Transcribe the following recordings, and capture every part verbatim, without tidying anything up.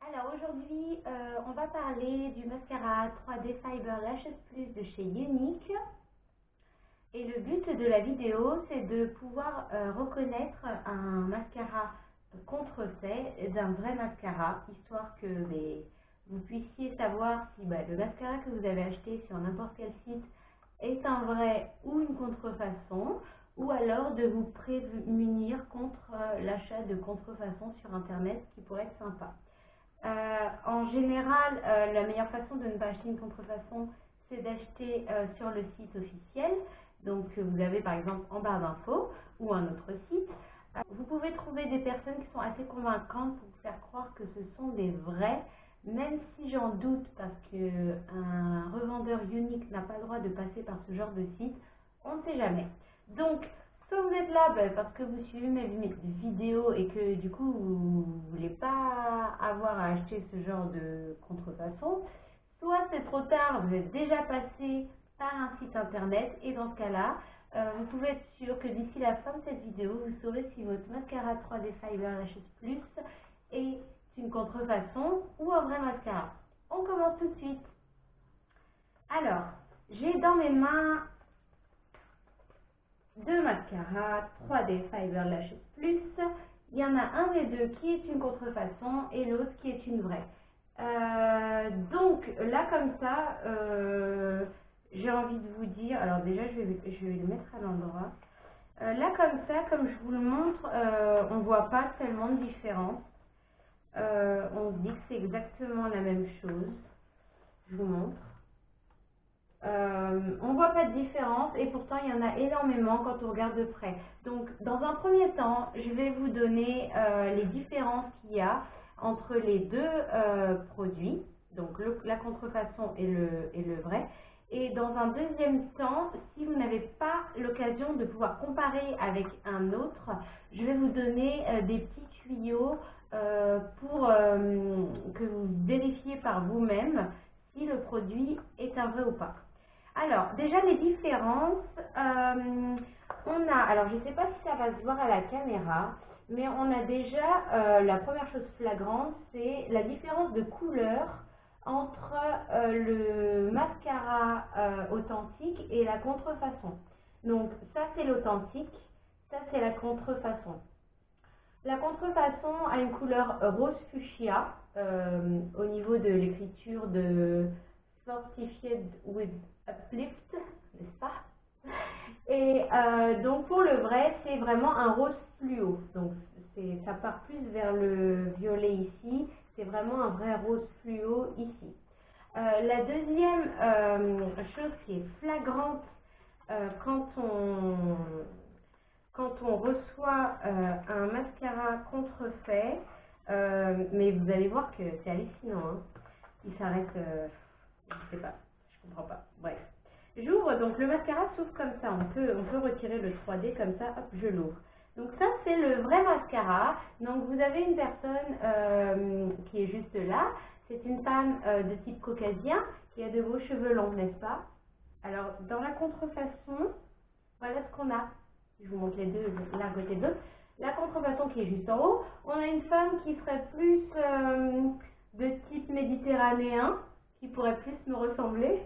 Alors aujourd'hui, euh, on va parler du mascara trois D Fiber Lashes Plus de chez Younique. Et le but de la vidéo, c'est de pouvoir euh, reconnaître un mascara contrefait d'un vrai mascara, histoire que les, vous puissiez savoir si bah, le mascara que vous avez acheté sur n'importe quel site est un vrai ou une contrefaçon, ou alors de vous prémunir contre euh, l'achat de contrefaçons sur internet, qui pourrait être sympa. Euh, en général, euh, la meilleure façon de ne pas acheter une contrefaçon, c'est d'acheter euh, sur le site officiel. Donc, vous avez par exemple en barre d'infos ou un autre site. Euh, vous pouvez trouver des personnes qui sont assez convaincantes pour vous faire croire que ce sont des vrais, même si j'en doute parce qu'un revendeur unique n'a pas le droit de passer par ce genre de site. On ne sait jamais. Donc, soit vous êtes là bah, parce que vous suivez mes vidéos et que du coup vous ne voulez pas avoir à acheter ce genre de contrefaçon, soit c'est trop tard, vous êtes déjà passé par un site internet et dans ce cas-là, euh, vous pouvez être sûr que d'ici la fin de cette vidéo, vous saurez si votre mascara trois D Fiber Lashes Plus est une contrefaçon ou un vrai mascara. On commence tout de suite. Alors, j'ai dans mes mains deux mascaras trois D Fiber Lashes Plus. Il y en a un des deux qui est une contrefaçon et l'autre qui est une vraie. Euh, donc là comme ça, euh, j'ai envie de vous dire, alors déjà je vais, je vais le mettre à l'endroit. Euh, là comme ça, comme je vous le montre, euh, on ne voit pas tellement de différence. Euh, on se dit que c'est exactement la même chose. Je vous montre. Euh, on ne voit pas de différence et pourtant il y en a énormément quand on regarde de près. Donc dans un premier temps, je vais vous donner euh, les différences qu'il y a entre les deux euh, produits, donc le, la contrefaçon et le, et le vrai. Et dans un deuxième temps, si vous n'avez pas l'occasion de pouvoir comparer avec un autre, je vais vous donner euh, des petits tuyaux euh, pour euh, que vous vérifiez par vous-même si le produit est un vrai ou pas. Alors, déjà les différences, euh, on a, alors je ne sais pas si ça va se voir à la caméra, mais on a déjà, euh, la première chose flagrante, c'est la différence de couleur entre euh, le mascara euh, authentique et la contrefaçon. Donc ça c'est l'authentique, ça c'est la contrefaçon. La contrefaçon a une couleur rose fuchsia euh, au niveau de l'écriture de Fortified with Uplift, n'est-ce pas? Et euh, donc pour le vrai, c'est vraiment un rose fluo. Donc ça part plus vers le violet ici. C'est vraiment un vrai rose fluo ici. Euh, la deuxième euh, chose qui est flagrante euh, quand on quand on reçoit euh, un mascara contrefait, euh, mais vous allez voir que c'est hallucinant. Hein. Il s'arrête. Euh, Je sais pas, je comprends pas. Bref. J'ouvre, donc le mascara s'ouvre comme ça. On peut, on peut retirer le trois D comme ça, hop, je l'ouvre. Donc ça, c'est le vrai mascara. Donc vous avez une personne euh, qui est juste là. C'est une femme euh, de type caucasien qui a de beaux cheveux longs, n'est-ce pas? Alors, dans la contrefaçon, voilà ce qu'on a. Je vous montre les deux l'un côté de l'autre. La contrefaçon qui est juste en haut, on a une femme qui serait plus euh, de type méditerranéen, qui pourrait plus me ressembler,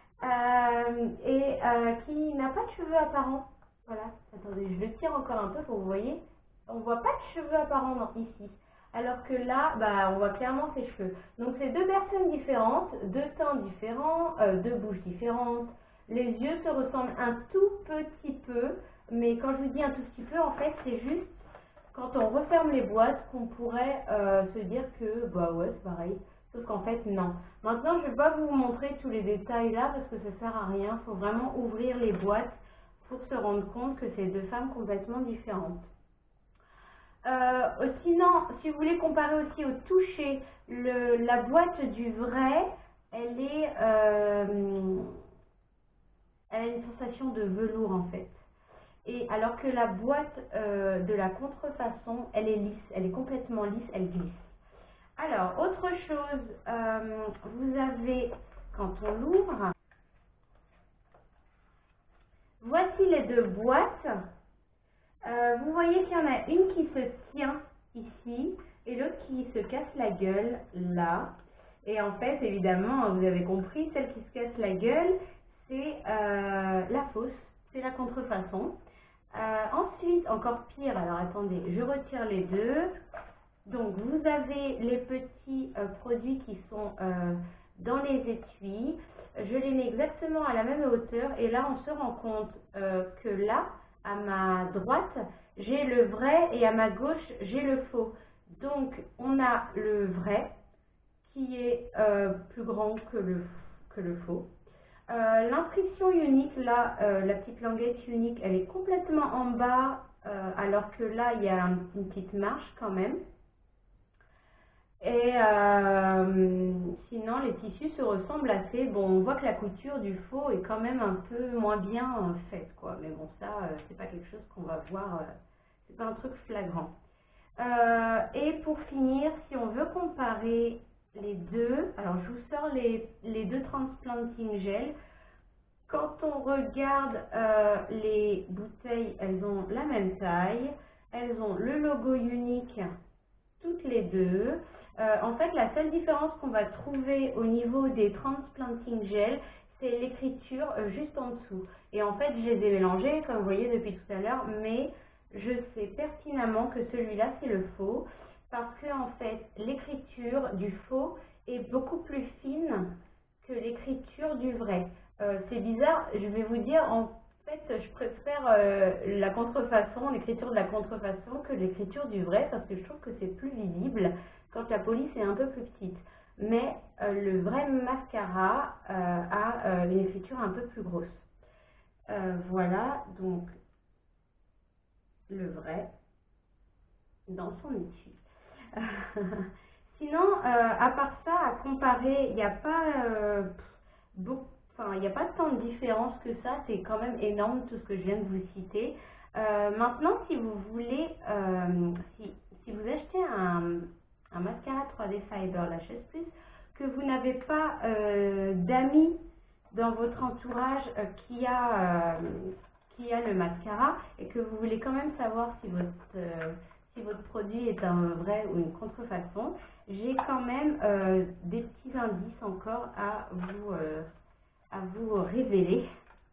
euh, et euh, qui n'a pas de cheveux apparents. Voilà, attendez, je le tire encore un peu pour que vous voyez. On ne voit pas de cheveux apparents dans, ici. Alors que là, bah, on voit clairement ses cheveux. Donc c'est deux personnes différentes, deux teints différents, euh, deux bouches différentes. Les yeux se ressemblent un tout petit peu, mais quand je vous dis un tout petit peu, en fait, c'est juste quand on referme les boîtes qu'on pourrait euh, se dire que, bah ouais, c'est pareil. Sauf qu'en fait, non. Maintenant, je ne vais pas vous montrer tous les détails là parce que ça ne sert à rien. Il faut vraiment ouvrir les boîtes pour se rendre compte que c'est deux femmes complètement différentes. Euh, sinon, si vous voulez comparer aussi au toucher, le, la boîte du vrai, elle est, euh, elle a une sensation de velours en fait. Et alors que la boîte euh, de la contrefaçon, elle est lisse, elle est complètement lisse, elle glisse. Alors, autre chose, euh, vous avez, quand on l'ouvre, voici les deux boîtes. Euh, vous voyez qu'il y en a une qui se tient ici. et l'autre qui se casse la gueule là. Et en fait, évidemment, vous avez compris, celle qui se casse la gueule, c'est euh, la fausse, c'est la contrefaçon. Euh, ensuite, encore pire, alors attendez, je retire les deux. Donc, vous avez les petits euh, produits qui sont euh, dans les étuis. Je les mets exactement à la même hauteur et là, on se rend compte euh, que là, à ma droite, j'ai le vrai et à ma gauche, j'ai le faux. Donc, on a le vrai qui est euh, plus grand que le, que le faux. Euh, L'inscription unique, là, euh, la petite languette unique, elle est complètement en bas, euh, alors que là, il y a une petite marge quand même. Et euh, sinon, les tissus se ressemblent assez. Bon, on voit que la couture du faux est quand même un peu moins bien euh, faite, quoi. Mais bon, ça, euh, c'est pas quelque chose qu'on va voir, euh, c'est pas un truc flagrant. Euh, et pour finir, si on veut comparer les deux, alors je vous sors les, les deux transplanting gel. Quand on regarde euh, les bouteilles, elles ont la même taille, elles ont le logo unique, toutes les deux. Euh, en fait, la seule différence qu'on va trouver au niveau des transplanting gel, c'est l'écriture euh, juste en dessous. Et en fait, je les ai mélangés, comme vous voyez depuis tout à l'heure, mais je sais pertinemment que celui-là, c'est le faux, parce que en fait, l'écriture du faux est beaucoup plus fine que l'écriture du vrai. Euh, c'est bizarre, je vais vous dire, en fait, je préfère euh, la contrefaçon, l'écriture de la contrefaçon que l'écriture du vrai, parce que je trouve que c'est plus visible quand la police est un peu plus petite. Mais euh, le vrai mascara euh, a euh, une écriture un peu plus grosse. Euh, voilà, donc le vrai dans son étui. Sinon, euh, à part ça, à comparer, il n'y a pas euh, beaucoup, enfin, il n'y a pas tant de différence que ça. C'est quand même énorme tout ce que je viens de vous citer. Euh, maintenant, si vous voulez, euh, si, si vous achetez un, un mascara trois D Fiber, la Chaise Plus, que vous n'avez pas euh, d'amis dans votre entourage euh, qui a euh, qui a le mascara et que vous voulez quand même savoir si votre euh, si votre produit est un vrai ou une contrefaçon, j'ai quand même euh, des petits indices encore à vous, euh, à vous révéler.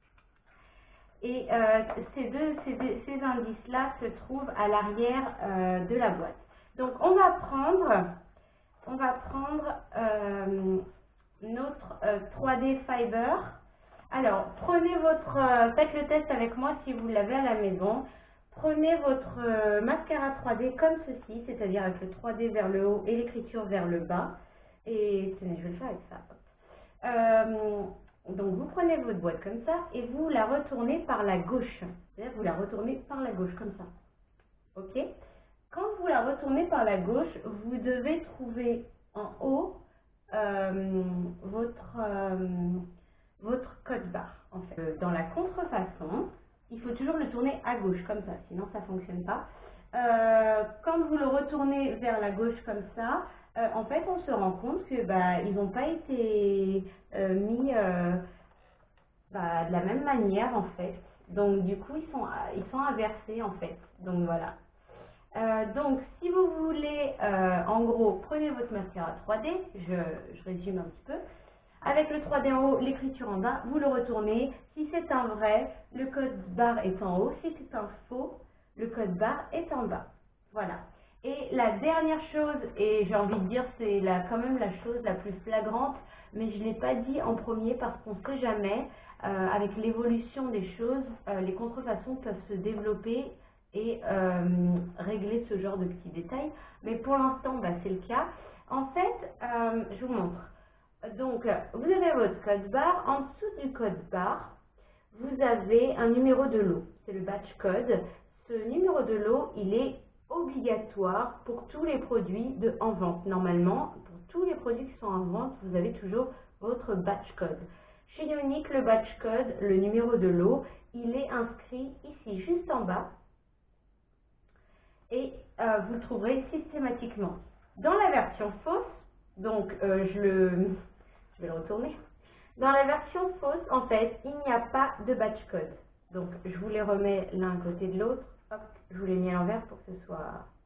Et euh, ces, deux, ces, ces indices-là se trouvent à l'arrière euh, de la boîte. Donc on va prendre, on va prendre euh, notre euh, trois D Fiber. Alors, prenez votre, euh, faites le test avec moi si vous l'avez à la maison. Prenez votre euh, mascara trois D comme ceci, c'est-à-dire avec le trois D vers le haut et l'écriture vers le bas. Et tenez, je vais le faire avec ça. Euh, donc, vous prenez votre boîte comme ça et vous la retournez par la gauche. C'est-à-dire vous la retournez par la gauche comme ça. OK? Quand vous la retournez par la gauche, vous devez trouver en haut euh, votre... Euh, votre code barre. En fait. Dans la contrefaçon, il faut toujours le tourner à gauche comme ça, sinon ça ne fonctionne pas. Euh, quand vous le retournez vers la gauche comme ça, euh, en fait on se rend compte que bah, ils n'ont pas été euh, mis euh, bah, de la même manière en fait. Donc du coup ils sont, ils sont inversés en fait. Donc voilà. Euh, donc si vous voulez, euh, en gros, prenez votre mascara trois D, je, je résume un petit peu. Avec le trois D en haut, l'écriture en bas, vous le retournez. Si c'est un vrai, le code barre est en haut. Si c'est un faux, le code barre est en bas. Voilà. Et la dernière chose, et j'ai envie de dire c'est quand même la chose la plus flagrante, mais je ne l'ai pas dit en premier parce qu'on ne sait jamais, euh, avec l'évolution des choses, euh, les contrefaçons peuvent se développer et euh, régler ce genre de petits détails. Mais pour l'instant, bah, c'est le cas. En fait, euh, je vous montre. Donc, vous avez votre code barre. En dessous du code barre, vous avez un numéro de lot. C'est le batch code. Ce numéro de lot, il est obligatoire pour tous les produits de, en vente. Normalement, pour tous les produits qui sont en vente, vous avez toujours votre batch code. Chez Younique, le batch code, le numéro de lot, il est inscrit ici, juste en bas. Et euh, vous le trouverez systématiquement. Dans la version fausse, donc euh, je le... Je vais le retourner. Dans la version fausse, en fait, il n'y a pas de batch code. Donc, je vous les remets l'un à côté de l'autre. Hop, je vous les mets à l'envers pour que ce soit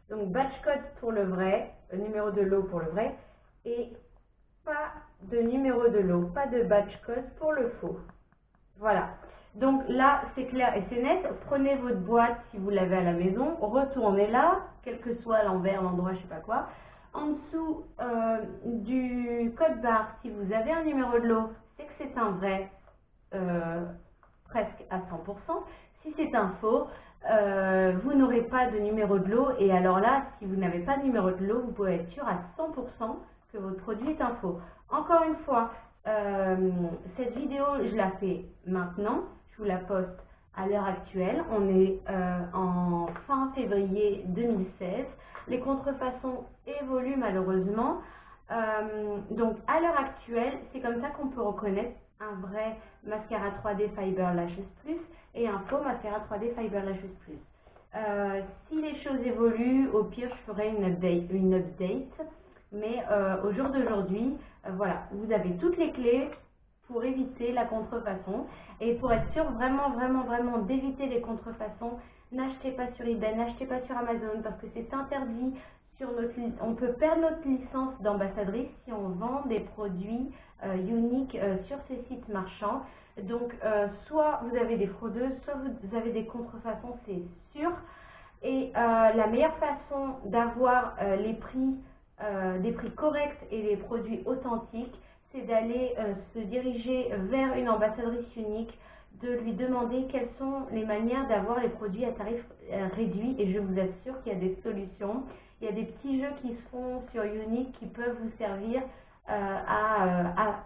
Donc batch code pour le vrai, le numéro de lot pour le vrai, et pas de numéro de lot, pas de batch code pour le faux. Voilà. Donc là, c'est clair et c'est net. Prenez votre boîte si vous l'avez à la maison, retournez-la, quel que soit l'envers, l'endroit, je sais pas quoi. En dessous euh, du code barre, si vous avez un numéro de lot, c'est que c'est un vrai euh, presque à cent pour cent. Si c'est un faux, euh, vous n'aurez pas de numéro de lot. Et alors là, si vous n'avez pas de numéro de lot, vous pouvez être sûr à cent pour cent que votre produit est un faux. Encore une fois, euh, cette vidéo, je la fais maintenant. Je vous la poste à l'heure actuelle. On est euh, en fin février deux mille seize. Les contrefaçons évoluent malheureusement. Euh, donc à l'heure actuelle, c'est comme ça qu'on peut reconnaître un vrai mascara trois D Fiber Lashes Plus et un faux mascara trois D Fiber Lashes Plus. Euh, si les choses évoluent, au pire, je ferai une update. Une update mais euh, au jour d'aujourd'hui, euh, voilà, vous avez toutes les clés pour éviter la contrefaçon. Et pour être sûr vraiment, vraiment, vraiment d'éviter les contrefaçons, n'achetez pas sur eBay, n'achetez pas sur Amazon parce que c'est interdit. Sur notre, on peut perdre notre licence d'ambassadrice si on vend des produits euh, uniques euh, sur ces sites marchands. Donc, euh, soit vous avez des fraudeuses, soit vous avez des contrefaçons, c'est sûr. Et euh, la meilleure façon d'avoir euh, les prix, euh, des prix corrects et les produits authentiques, c'est d'aller euh, se diriger vers une ambassadrice unique, de lui demander quelles sont les manières d'avoir les produits à tarif euh, réduit. Et je vous assure qu'il y a des solutions. Il y a des petits jeux qui se font sur Unique qui peuvent vous servir euh, à, à,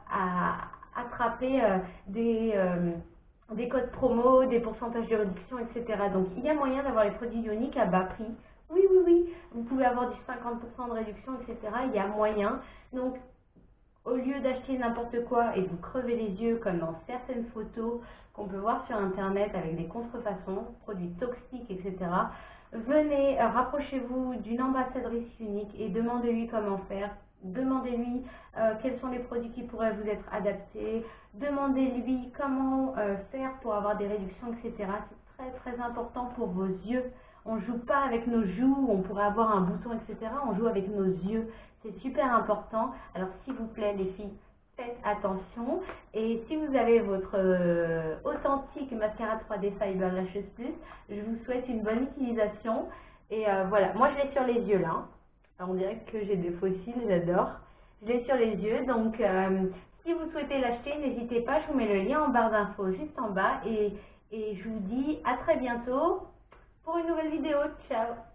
à attraper euh, des... Euh, des codes promo, des pourcentages de réduction, et cetera. Donc il y a moyen d'avoir les produits Unique à bas prix. Oui, oui, oui, vous pouvez avoir du cinquante pour cent de réduction, et cetera. Il y a moyen. Donc au lieu d'acheter n'importe quoi et de vous crever les yeux comme dans certaines photos qu'on peut voir sur internet avec des contrefaçons, produits toxiques, et cetera. Venez, euh, rapprochez-vous d'une ambassadrice Unique et demandez-lui comment faire. Demandez-lui euh, quels sont les produits qui pourraient vous être adaptés. Demandez-lui comment euh, faire pour avoir des réductions, et cetera. C'est très très important pour vos yeux. On ne joue pas avec nos joues, on pourrait avoir un bouton, et cetera. On joue avec nos yeux. C'est super important. Alors s'il vous plaît les filles, faites attention. Et si vous avez votre euh, authentique mascara trois D Fiber Lashes Plus, je vous souhaite une bonne utilisation. Et euh, voilà, moi je l'ai sur les yeux là. Alors, on dirait que j'ai des fossiles, j'adore. Je l'ai sur les yeux, donc euh, si vous souhaitez l'acheter, n'hésitez pas, je vous mets le lien en barre d'infos juste en bas. Et, et je vous dis à très bientôt pour une nouvelle vidéo. Ciao!